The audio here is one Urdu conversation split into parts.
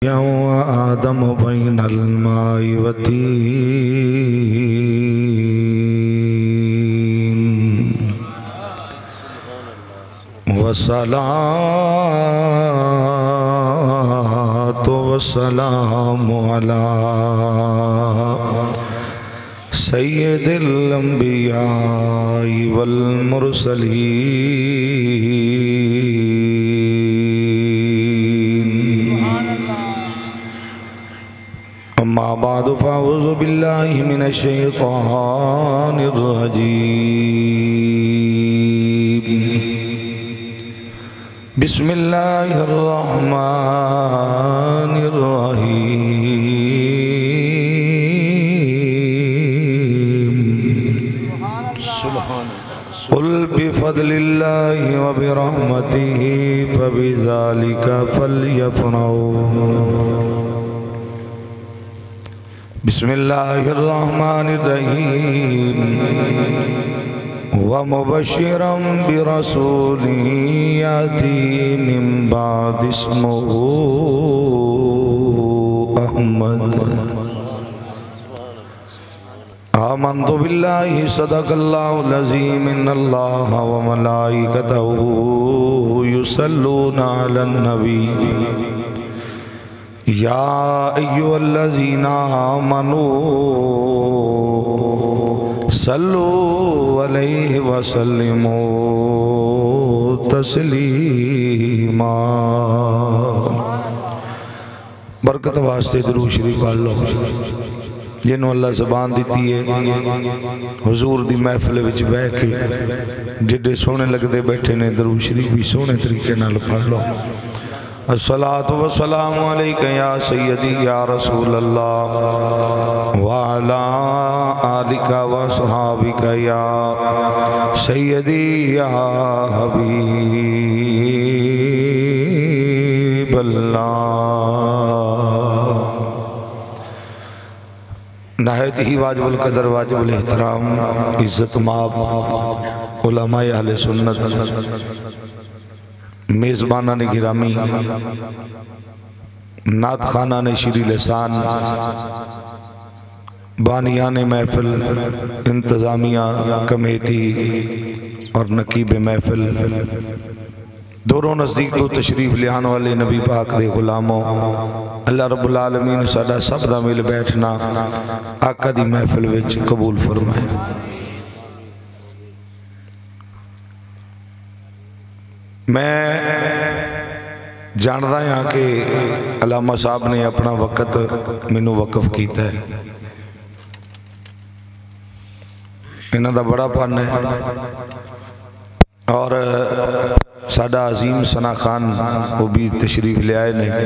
وآدم بين الماء والتين والصلاة والسلام على سيد الأنبياء والمرسلين أما بعد فأعوذ بالله من الشيطان الرجيم بسم الله الرحمن الرحيم قل بفضل الله وبرحمته فبذلك فليفرحوا بسم الله الرحمن الرحيم ومبشرا برسول يأتي من بعد اسمه أحمد آمنت بالله صدق الله العظيم إن الله وملائكته يصلون على النبي يا أيها الذين آمنوا صلوا عليه وسلموا تسلیما۔ برکت واسطے درود شریف پڑھ لو جنہوں اللہ زبان دیتی ہے حضور دی محفل وچ بیٹھ کے جڑے سونے لگدے بیٹھے نے درود شریف بھی سونے طریقے نال پڑھ لو۔ الصلاة والسلام علیکہ یا سیدی یا رسول اللہ وعلا آلکہ وصحابکہ یا سیدی یا حبیب اللہ۔ نہایت ہی واجب القدر واجب الاحترام عزت مآب علماء اہل سنت میزبانان گرامی نعت خانان شیریں لسان بانیان محفل انتظامیہ کمیٹی اور نقیب محفل دوروں نزدیک تو تشریف لیان والے نبی پاک دے غلاموں اللہ رب العالمین ساڈا سب دا مل بیٹھنا آقا دی محفل وچ قبول فرمائے۔ میں جاندہ یہاں کہ علامہ صاحب نے اپنا وقت منو وقف کیتا ہے، انہاں دا بڑا پن ہے اور ساڈا عظیم ثنا خان وہ بھی تشریف لے آئے نے،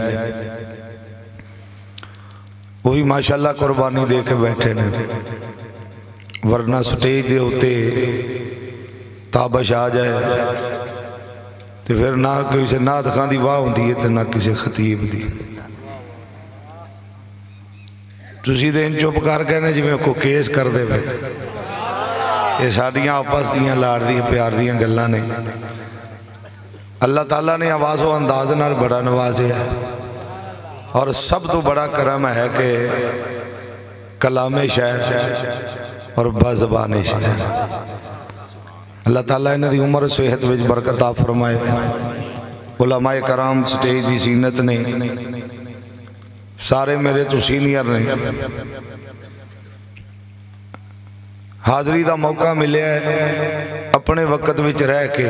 وہ بھی ماشاءاللہ قربانی دے کے بیٹھے نے، ورنہ سٹیج دے ہوتے تابش آ جائے تو پھر نہ کسی نعت خان دی واہ ہوندی ہے تو نہ کسی خطیب دی۔ تسی دین چپ کر کہنے جی میں کو کیس کر دے بیٹھ، یہ ساڑیاں آپس دیاں لاڑ دیاں پیار دیاں گلہ نے۔ اللہ تعالیٰ نے آواز و انداز نال بڑا نوازے ہے اور سب تو بڑا کرم ہے کہ کلام شاعر اور بازبان شاعر۔ اللہ تعالیٰ انہاں دی عمر صحت وچ برکت عطا فرمائے۔ علماء کرام سٹیج دی زینت نے، سارے میرے تو سینئر نے، حاضری دا موقع ملے ہے اپنے وقت وچ رہ کے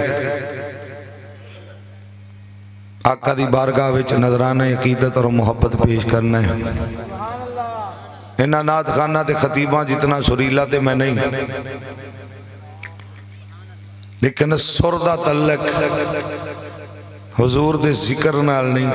آقا دی بارگاہ وچ نظرانہ عقیدت اور محبت پیش کرنا ہے۔ انہاں نعت خانہ تے خطیباں جتنا سریلا تے میں نہیں، لیکن سر دا تعلق حضور دے ذکر نال نہیں،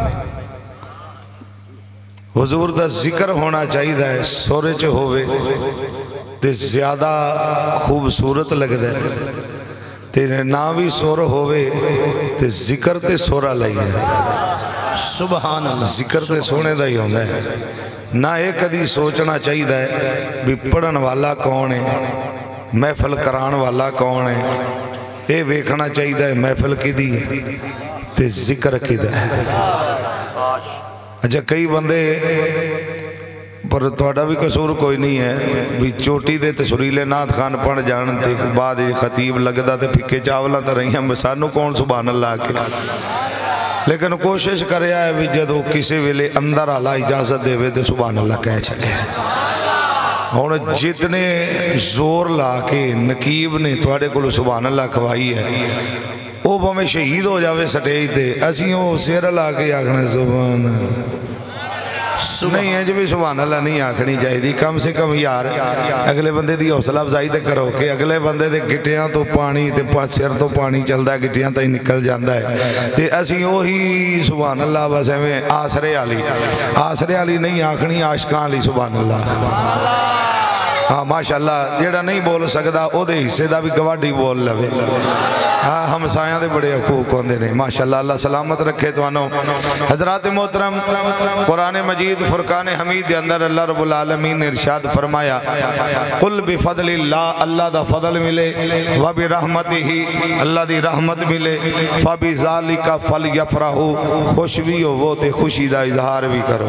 حضور دا ذکر ہونا چاہیے ہے، سورے چے ہوئے تے زیادہ خوبصورت لگ دے، تیرے نہ بھی سور ہوئے تے ذکر تے سورہ لئی ہے۔ سبحان اللہ، ذکر تے سونے دا ہی ہوندہ ہے۔ نہ ایک ادھی سوچنا چاہیے ہے بھی پڑھن والا کون ہے، محفل کران والا کون ہے، اے ویکھنا چاہیے ہے محفل کی دی تے ذکر کی دی۔ اچھا کئی بندے پر تھوڑا بھی قصور کوئی نہیں ہے بھی چوٹی دے تے سریلے نعت خان پڑھ جان تے بعد خطیب لگدا تے پھکے چاولاں تے رہیاں سانو کون سبحان اللہ کے لیکن کوشش کریا ہے بھی جدو کسی ویلے اندر آلہ اجازت دے وے تے سبحان اللہ کہہ چھڑے ہون جتنے زور لا کے نقیب نے تھوڑے کو سبحان اللہ کھوائی ہے وہ بھویں شہید ہو جاوے سٹیج تے اسیوں سیر لا کے آکھنے سبحان نہیں ہے جو بھی سبحان اللہ نہیں آکھنی چاہیے دی کم سے کم یار اگلے بندے دی حوصلہ افزائی تے کرو کہ اگلے بندے دے گٹیاں تو پانی تے سر تو پانی چلدا ہے گٹیاں تے نکل جاندا ہے تے اسی وہی سبحان اللہ بس ایویں آسرے والی نہیں آکھنی عاشقاں والی سبحان اللہ ہاں ماشاءاللہ جیڑا نہیں بول سکدا او دے حصے دا بھی گواڈی بول لوے ہاں ہمسایاں دے بڑے حقوق ہوندے نے ماشاءاللہ اللہ سلامت رکھے توانو حضرات محترم قرآن مجید فرقان حمید دے اندر اللہ رب العالمین نے ارشاد فرمایا قل بفضل اللہ اللہ دا فضل ملے وبرحمتہ اللہ دی رحمت ملے فبذالک فلیفرحوا خوش بھی ہو وہ تے خوشی دا اظہار بھی کرو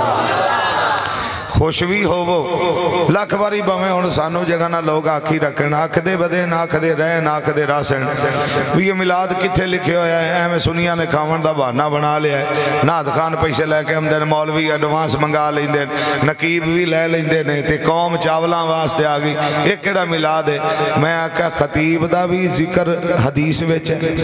خوش بھی ہو وہ لاکھ باری بہمیں ہون سانو جگہ نہ لوگ آکھی رکھن آکھ دے بدے ناکھ دے رہن آکھ دے راسن بھی یہ میلاد کتھے لکھے ہویا ہے اے میں سنیا نے کھاون دا بہانہ بنا لیا ہے نعت خان پیسے لے کے ہم دن مولوی ایڈوانس منگا لیندے نقیب بھی لے لیندے نے تے قوم چاولاں واسطے آگئی ایک کیڑا میلاد ہے میں آکھا خطیب دا بھی ذکر حدیث وچ ہے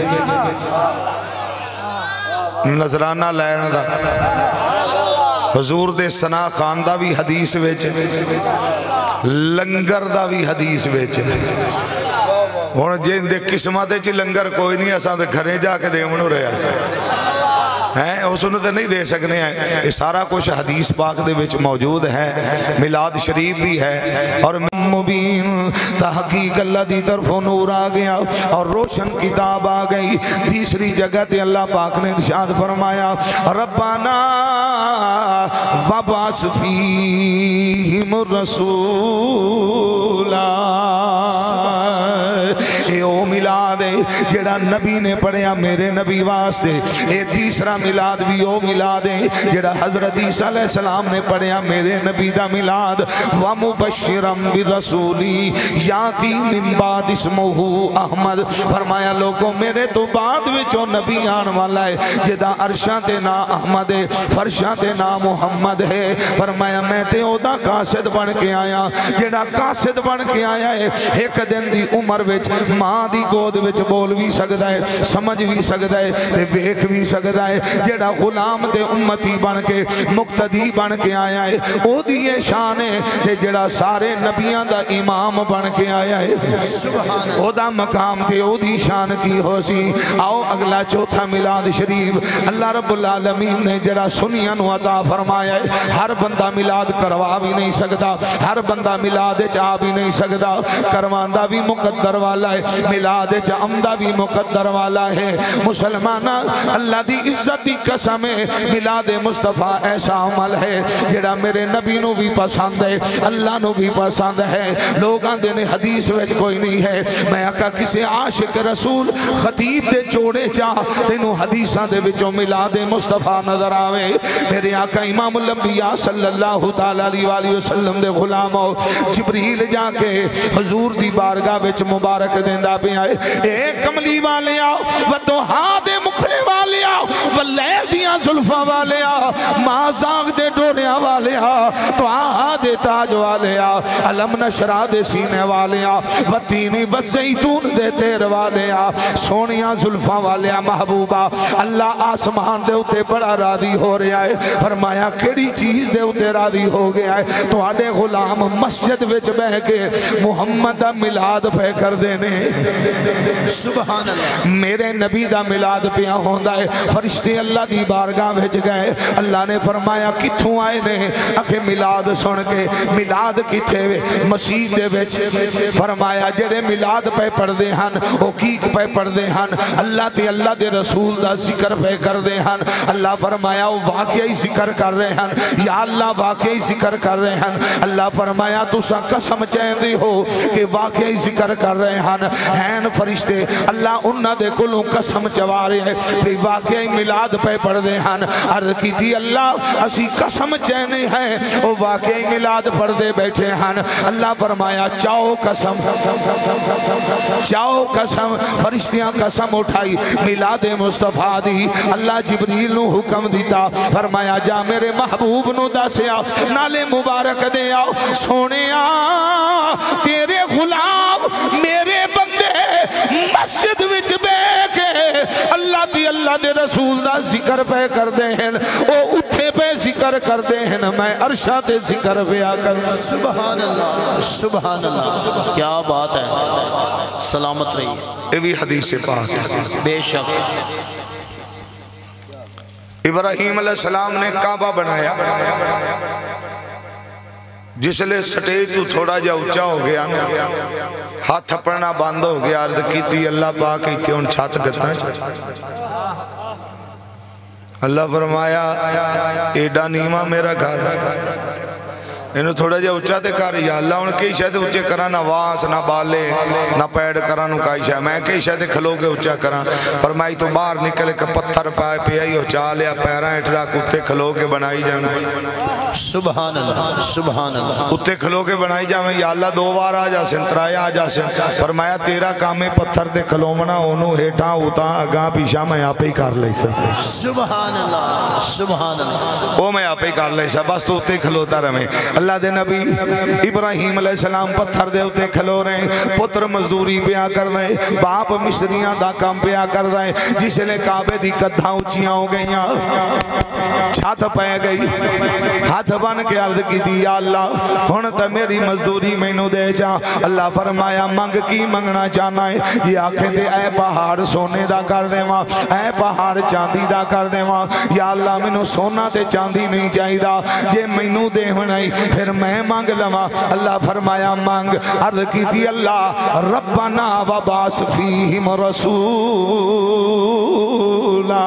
نظرانہ لین دا حضور دے ثنا خان دا بھی حدیث وچ لنگر دا بھی حدیث وچ ہن جن دے قسمت وچ لنگر کوئی نہیں اساں تے گھرے جا کے دیونوں رہیا ہیں اس نے تو نہیں دے سکنے ہیں یہ سارا کچھ حدیث پاک دے وچ موجود ہے میلاد شریف بھی ہے اور مبین تحقیق اللہ دی طرف نور آ گیا اور روشن کتاب آ گئی تیسری جگہ تے اللہ پاک نے ارشاد فرمایا ربنا وبعث فیہم الرسولا اے او میلاد ہے جڑا نبی نے پڑھیا میرے نبی واسطے اے تیسرا میلاد بھی او میلاد ہے جڑا حضرت عیسیٰ علیہ السلام نے پڑھیا میرے نبی دا میلاد وَمُبَشِّرًا بِرَسُولِي یاتی من بعد اسمہ احمد فرمایا لوگوں میرے تو بعد وچوں نبی آن والا ہے جدا عرشاں تے نا احمد ہے فرشاں تے نا محمد ہے فرمایا میں تے او دا قاصد بن کے آیا جڑا قاصد بن کے آیا ہے ایک دن دی عمر وچ ماں دی گود وچ بول بھی سکدا ہے سمجھ بھی سکدا ہے تے ویکھ بھی سکدا ہے جڑا غلام تے امتی بن کے مقتدی بن کے آیا ہے او دی یہ شان ہے تے جڑا سارے نبیاں دا امام بن کے آیا ہے او دا مقام تے او دی شان کی ہو سی آؤ اگلا چوتھا میلاد شریف اللہ رب العالمین نے جڑا سنیاں نو عطا فرمایا ہے ہر بندہ میلاد کروا بھی نہیں سکتا ہر بندہ میلاد چاہ بھی نہیں سکتا کرواندہ بھی مقدر والا ہے میلاد چاہمدہ بھی مقدر والا ہے مسلمانہ اللہ دی عزت دی قسم ہے میلاد مصطفیٰ ایسا عمل ہے جڑا میرے نبی نو بھی پسند ہے اللہ نو بھی پسند ہے لوگاں دینے حدیث ویج کوئی نہیں ہے میں آقا کسی عاشق رسول خطیب دے جوڑے چاہ تینوں حدیثاں دے بچوں میلاد مصطفیٰ نظر آوے میرے آقا امام الانبیاء صلی اللہ تعالیٰ علیہ وسلم دے غلام ہو جبریل جا کے حضور دی بارگاہ بچ مبارک دیندہ بھی آئے اے کملی والے آؤ ودوہا دے مکھلے والے آؤ واللیل دیاں ظلفہ والے آؤ مازاغ دے ڈوریاں والے آؤ تو آہا دے تاج والے آؤ علم نشرہ دے سینے والے آؤ وطینی وزیتون دے تیر والے آؤ سونیاں ظلفہ والے آؤ محبوبہ اللہ آسمان دے اتے بڑا راضی ہو رہا ہے فرمایا کیڑی چیز دے اتے راضی ہو گیا ہے تو آنے غلام مسجد وچ بہ کے محمد دا ملاد پہ کر دینے سبحان اللہ میرے نبی دا ملاد پہ ہوندہ ہے فرشتے اللہ دی بارگاہ بھیج گئے اللہ نے فرمایا کتھوں آئے نے اکھے ملاد سن کے ملاد کتھے مسجد دے بچ فرمایا جڑے ملاد پہ پڑھ دے ہن حقیق پہ پڑھ دے ہن اللہ تے اللہ دے رسول دا ذکر پہ کر دے ہن اللہ فرمایا وہ واقعی ذکر کر رہے ہن ہیں یا اللہ واقعی ذکر کر رہے ہیں اللہ فرمایا تسا قسم چاہندی ہو کہ واقعی ذکر کر رہے ہیں فرشتے اللہ انہاں دے کولوں قسم چوا رہے ہیں کہ واقعی میلاد پہ پڑھ دے ہیں عرض کی تھی اللہ اسی قسم چہنے ہیں وہ واقعی میلاد پڑھ دے بیٹھے ہیں اللہ فرمایا چاؤ قسم چاؤ قسم فرشتیاں قسم اٹھائی میلاد مصطفیٰ دی اللہ جبریل نو حکم دیتا فرمایا جا میرے محبوب نو دسیا نالے مبارک دے آؤ سونے تیرے غلام میرے بندے مسجد وچ بے کے اللہ تی اللہ دے رسول دا ذکر پہ کر دے ہیں او اٹھے پہ ذکر کر دے ہیں میں عرشہ تے ذکر پہ آکر سبحان اللہ سبحان اللہ کیا بات ہے سلامت رہی یہ بھی حدیث پاک ہے بے شک ابراہیم علیہ السلام نے کعبہ بنایا جس لئے سٹیج تو تھوڑا جا اچھا ہو گیا ہاتھ پڑنا باندھ ہو گیا عرض کی تھی اللہ پاک ایتھے ان چھات گتا ہے اللہ فرمایا ایڈا نیمہ میرا گھر انہوں تھوڑا جا اچھا تے کر یا اللہ ان کئی شاید اچھے کرا نہ واس نہ بالے نہ پیڑ کرا نہ کائی شاید میں کئی شاید کھلو کے اچھا کرا فرمائی تو باہر نکلے کہ پتھر پائے پیائی ہو چالیا پیران اٹھڑا کتے کھلو کے بنائی جانا سبحان اللہ سبحان اللہ کتے کھلو کے بنائی جانا یا اللہ دو بار آ جا سن ترائے آ جا سن فرمایا تیرا کام پتھر تے کھلو منا انہوں ہیٹاں ہوتا اگاں پیشا میں آپ ہی کر لئی سکتے سبحان اللہ سبحان اللہ وہ میں آپ ہی کر لئی سکتے بس تو اتے کھلوتا رہے اللہ دے نبی ابراہیم علیہ السلام پتھر دے ہوتے کھلو رہے ہیں پتر مزدوری پیا کر رہے ہیں باپ مصریاں دا کام پیا کر رہے ہیں جس لئے کعبے دی قدھاں اچھیاں ہو گئیاں چھات پہ گئی ہاتھ بن کے عرض کی دی یا اللہ ہونتا میری مزدوری میں نو دے جا اللہ فرمایا منگ کی منگنا چاہنا ہے یہ آنکھیں دے اے پہاڑ سونے دا کر دے ماں اے پہاڑ چاندی دا کر دے ماں یا اللہ میں نو سونا تے چاندی نہیں چاہی دا جے میں نو دے ہونائی پھر میں مانگ لما اللہ فرمایا مانگ عرض کی تھی اللہ ربنا وباس فیہم رسولا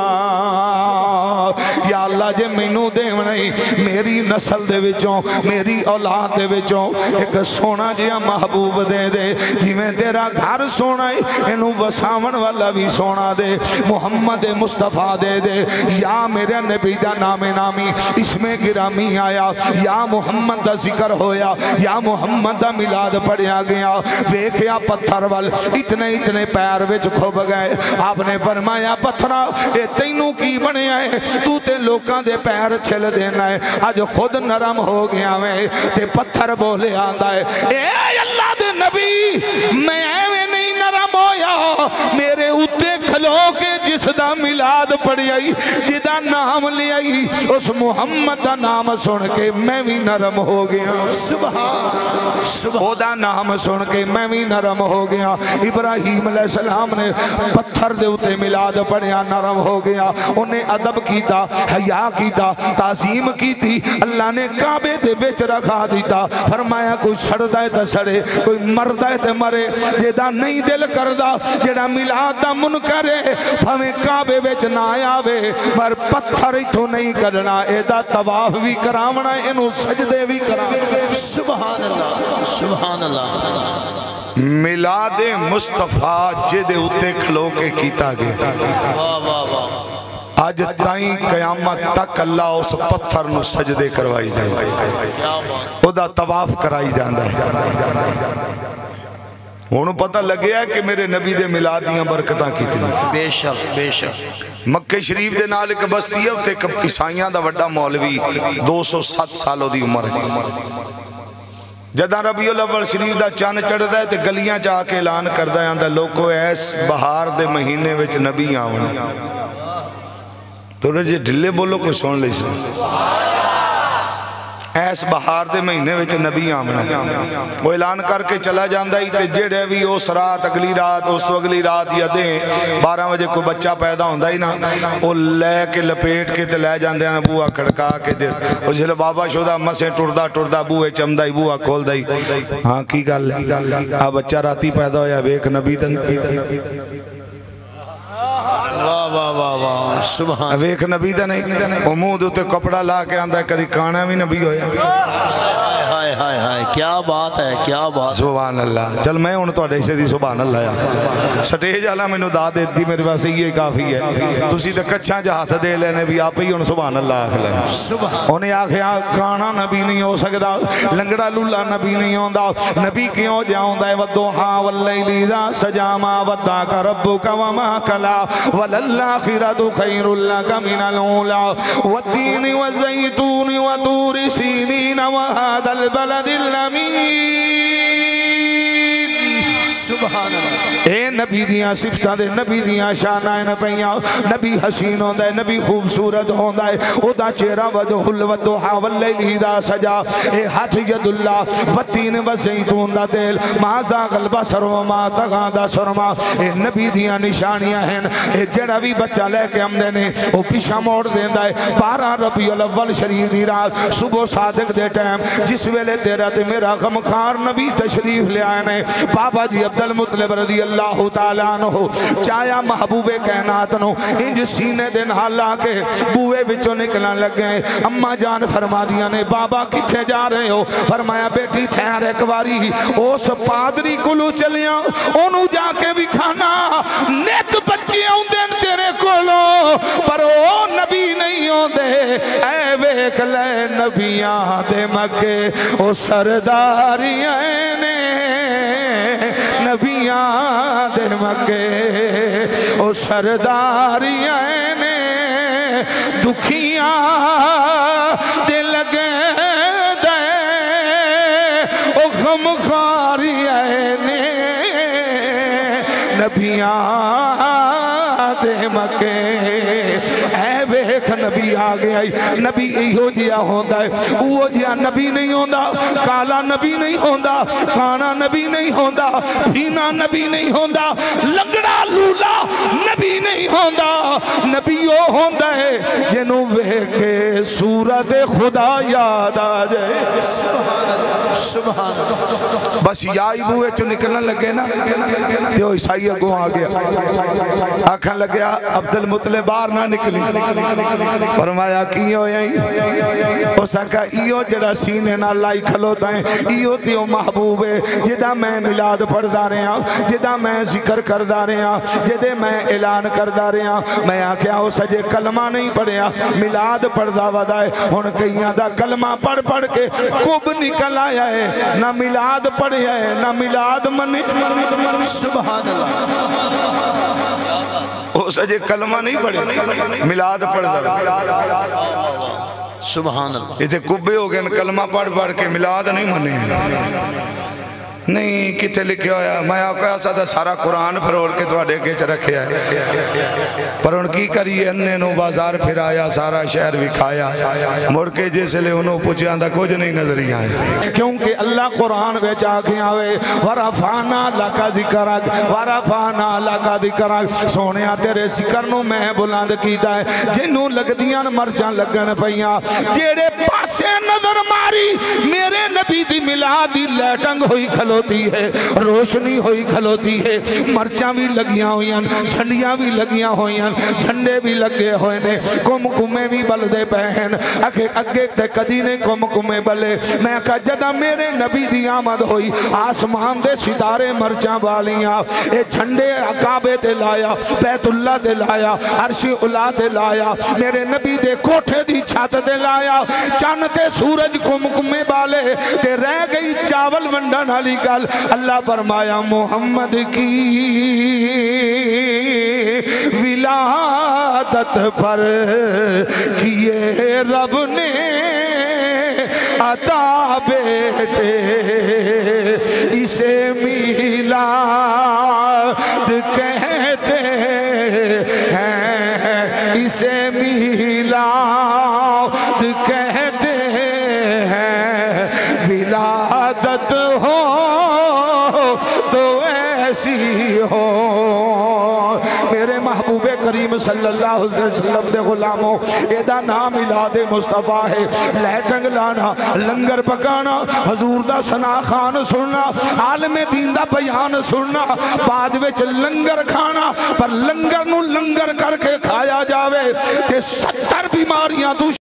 یا اللہ جے مینو دے نہیں میری نسل دے وچوں میری اولاد دے وچوں ایک سونا جیا محبوب دے دے جی میں تیرا گھر سونا ہے انہوں وساون والا بھی سونا دے محمد مصطفیٰ دے دے یا میرے نبی دا نام نامی اس میں گرامی آیا یا محمد دا ذکر ہویا یا محمد دا میلاد پڑھیا گیا ویکھیا پتھر وال اتنے پیر وچ کھوب گئے آپ نے فرمایا پتھرا اے تینوں کی بنے آئے تو تے لوکاں دے پیر چھل دینا ہے آج خود نرم ہو گیا میں تے پتھر بولے آندا ہے اے اللہ دے نبی میں ایویں نہیں نرم ہویا میرے اتے کھلو کے جس دا میلاد پڑھی آئی جدا نام لے آئی اس محمد دا نام سن کے میں بھی نرم ہو گیا او دا نام سن کے میں بھی نرم ہو گیا ابراہیم علیہ السلام نے پتھر دے اتے میلاد پڑھیا نرم ہو گیا انہیں ادب کیتا حیا کیتا تعظیم کیتی اللہ نے کعبے دے وچ رکھا دیتا فرمایا کوئی سڑدا ہے تے سڑے کوئی مردا ہے تے مرے جدا نہیں دل کردا جڑا میلاد دا منکر ہے بھویں کعبے وچ نہ آوے پر پتھر ایتھوں نہیں کڈنا اے دا طواف بھی کراونا اینو سجدے بھی کراونا سبحان اللہ سبحان اللہ میلاد مصطفیٰ جدے اتے کھلو کے کیتا گیا واہ واہ واہ آج تائیں قیامت تک اللہ اس پتھر نو سجدے کروائی جائے او دا طواف کرائی جاندہ ہے انہوں پتہ لگیا ہے کہ میرے نبی دے میلادیاں برکتاں کی تھی بے شک بے شک مکہ شریف دے نال ایک بستی ہے تے عیسائیاں دا وڈا مولوی 207 سالوں دی عمر ہے جدہ ربیع الاول شریف دا چاند چڑھدا ہے تے گلیاں جا کے اعلان کردا ہے آندا لوگو ایس بہار دے مہینے وچ نبی آون تو رجے ڈھلے بولو کوئی سن لئی سن ایس بہار دے مہینے وچ نبی آمنا وہ اعلان کر کے چلا جاندہ ہی تے جڑے بھی اس رات اگلی رات اس تو اگلی رات یا دیں 12 بجے کوئی بچہ پیدا ہوندہ ہی نا وہ لے کے لپیٹ کے تے لے جاندے ہیں بوہ کھڑکا کے دے وہ جلے بابا شدہ مسیں ٹردہ بوہ چمدہ ہی بوہ کھول دائی ہاں کی گل ہے بچہ راتی پیدا ہویا بیک نبی تن واہ واہ واہ واہ سبحان ویکھ نبی دا نہیں وہ منہ دے تے کپڑا لا کے آندا ہے کدی کانا بھی نبی ہویا ہائے ہائے ہائے کیا بات ہے کیا بات سبحان اللہ چل میں ہوں تو اسے دی سبحان اللہ یا سٹیج والا مینوں دا دیتی میرے پاس یہ کافی ہے تسی تے کچھاں جہ ہاتھ دے لینے بھی آپ ہی ہن سبحان اللہ آکھ لیں انہیں آکھیا کانا نبی نہیں ہو سکدا لنگڑا لولا نبی نہیں ہوندا نبی کیوں جاوندا ہے والضحا واللیل اذا سجا ما ودعک ربک وما کلا وللآخرۃ خیر لک من الاولی والتین والزیتون وطور سینین وهذا البلد الامین سبحان اللہ اے نبی دیاں صفتاں دے نبی دیاں شانائیں پئیاں نبی حسین ہوندا ہے نبی خوبصورت ہوندا ہے او دا چہرہ وجہ والضحا واللیل اذا سجا اے ہاتھ ید اللہ والتین والزیتون دا تیل ما زاغ البصر وما طغى دا سرما اے نبی دیاں نشانیاں ہیں اے جڑا بھی بچہ لے کے آمدے نے او پیچھے موڑ دیندا ہے 12 ربیع الاول شریف دی رات صبح صادق دے ٹائم جس ویلے تیرا تے میرا غمخوار نبی تشریف لے آئے نے بابا جی عبد المطلب رضی اللہ تعالیٰ عنہ چایا محبوب کائنات نو انج سینے دن حالا کے بوئے بچوں نکلن لگے اماں جان فرما دیا نے بابا کتھے جا رہے ہو فرمایا بیٹی ٹھہر ایک باری اس پادری کولو چلیاں انہوں جا کے بھی کھانا نیت بچے ہوندے تیرے کولو پر او نبی نہیں ہوندے اے ویکھ لے نبیاں دے مکے او سرداریاں نے نبیاں دے مکے او سرداریاں نے دکھیاں دے لگے دے او غمخواریاں نے نبیاں دے مکے اے ویکھ نبی آ گیا نبی ایہو جیا ہوندا ہے وہ جیا نبی نہیں ہوندا کالا نبی نہیں ہوندا کھانا نبی نہیں ہوندا پینا نبی نہیں ہوندا لنگڑا لولا نبی نہیں ہوندا نبی وہ ہوندا ہے جنوں ویکھے صورت خدا یاد آ جائے سبحان اللہ بس یائی بوئے چو نکلنے لگے نا دیو عیسائی اگوں آ گیا آکھن لگیا عبد المطلب باہر نہ نکلی فرمایا کیوں یہیں اس آکھا ایو جڑا سینے نہ لائی کھلوتا ہے ایو تیو محبوب ہے جدہ میں ملاد پڑھ دا رہے ہیں جدہ میں ذکر کر دا رہے ہیں جدہ میں اعلان کر دا رہے ہیں میں آکھیا ہو سجے کلمہ نہیں پڑھیا ملاد پڑھ دا ودا ہے ہن کئیاں دا کلمہ پڑھ پڑھ کے کب نکل آیا ہے نہ ملاد پڑھیا ہے نہ ملاد منی سبحان اللہ وہ سجے کلمہ نہیں پڑھے ملاد پڑھ دا سبحان اللہ یہ تے کبے ہو گئے کلمہ پڑھ پڑھ کے ملاد نہیں منی نہیں کتے لکھے ہویا میں آقا ایسا تھا سارا قرآن پھروڑ کے تو اڈے کے رکھے ہے پر ان کی کریے انہیں نو بازار پھر آیا سارا شہر وکھایا مڑ کے جیسے لے انہوں پوچھے آندہ کچھ نہیں نظری آئے کیونکہ اللہ قرآن بیچ آکھیں آوے ورفانا لکا ذکرک ورفانا لکا ذکرک سونیا تیرے ذکر نو میں بلند کیتا ہے جنہوں لگ دیاں مرچان لگن پہیاں جیڑے پاسے نظر ماری میرے نبی دی ملادی لیٹنگ ہوئی کھلوتی ہے روشنی ہوئی کھلوتی ہے مرچاں بھی لگیاں ہوئیاں جھنڈیاں بھی لگیاں ہوئیاں جھنڈے بھی لگے ہوئے نے کم کمیں بھی بل دے پہن اگے تے کدی نے کم کمیں بلے میں کہا جدہ میرے نبی دی آمد ہوئی آسمان دے ستارے مرچاں بالیاں اے جھنڈے عقابے تے لایا بیت اللہ تے لایا عرش اللہ تے لایا میرے نبی دے کوٹھے دی چھات تے لایا چاند تے سورج کم کمیں بالے تے رہ گئی چاول ونڈن علی گل اللہ فرمایا محمد کی ولادت پر کیے رب نے عطا بیٹے اسے میلاد کہتے ہیں اسے میلاد کہتے ہیں ولادت ہو تو ایسی ہو میرے محبوب کریم صلی اللہ علیہ وسلم دے غلاموں ایدہ نام میلاد مصطفیٰ ہے لہٹنگ لانا لنگر پکانا حضور دا ثنا خان سننا عالم دین دا بیان سننا بعد وچ لنگر کھانا پر لنگر نو لنگر کر کے کھایا جاوے تے 70 بیماریاں تو